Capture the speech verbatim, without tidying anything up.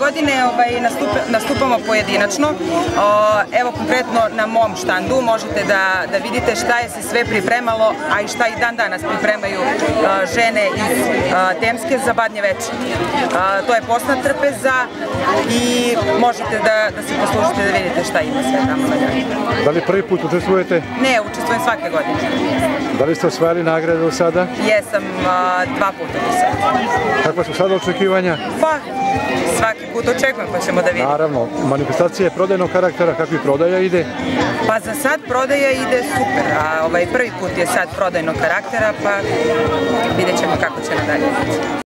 godine nastupamo pojedinačno. Evo konkretno na mom štandu možete da vidite šta je se sve pripremalo, a i šta i dan danas pripremaju žene iz Temske za Badnje veče. To je posna trpeza i možete da se poslužite da vidite šta ima sve tamo na njoj. Da li prvi put učestvujete? Ne, učestvujem svake godine. Da li ste osvajali nagrade do sada? Jesam, dva puta do sada. Kakva su sada očekivanja? Pa, svaki put očekujem pa ćemo da vidimo. Naravno, manifestacija je prodajnog karaktera, kakvi prodaja ide? Pa za sad prodaja ide super, a prvi put je sad prodajnog karaktera, pa vidjet ćemo kako će nadalje.